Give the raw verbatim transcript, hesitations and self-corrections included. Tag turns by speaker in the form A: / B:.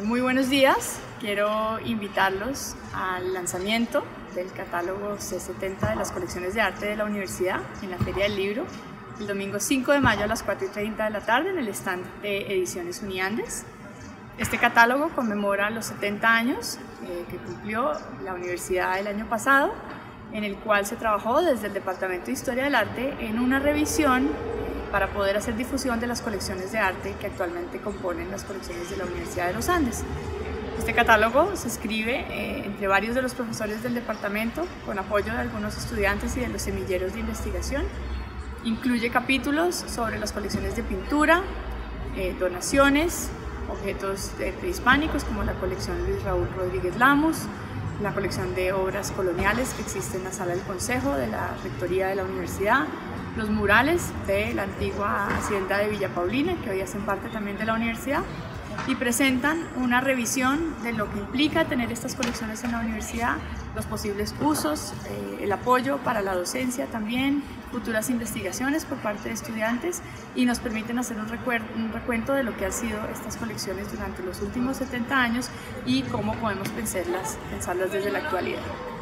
A: Muy buenos días, quiero invitarlos al lanzamiento del catálogo C setenta de las colecciones de arte de la universidad en la Feria del Libro, el domingo cinco de mayo a las cuatro y treinta de la tarde en el stand de Ediciones Uniandes. Este catálogo conmemora los setenta años eh, que cumplió la universidad el año pasado, en el cual se trabajó desde el Departamento de Historia del Arte en una revisión para poder hacer difusión de las colecciones de arte que actualmente componen las colecciones de la Universidad de los Andes. Este catálogo se escribe eh, entre varios de los profesores del departamento, con apoyo de algunos estudiantes y de los semilleros de investigación. Incluye capítulos sobre las colecciones de pintura, eh, donaciones, objetos eh, prehispánicos como la colección Luis Raúl Rodríguez Lamos, la colección de obras coloniales que existe en la sala del consejo de la rectoría de la universidad, los murales de la antigua hacienda de Villa Paulina, que hoy hacen parte también de la universidad, y presentan una revisión de lo que implica tener estas colecciones en la universidad, los posibles usos, eh, el apoyo para la docencia también, futuras investigaciones por parte de estudiantes, y nos permiten hacer un, un recuento de lo que han sido estas colecciones durante los últimos setenta años y cómo podemos pensarlas, pensarlas desde la actualidad.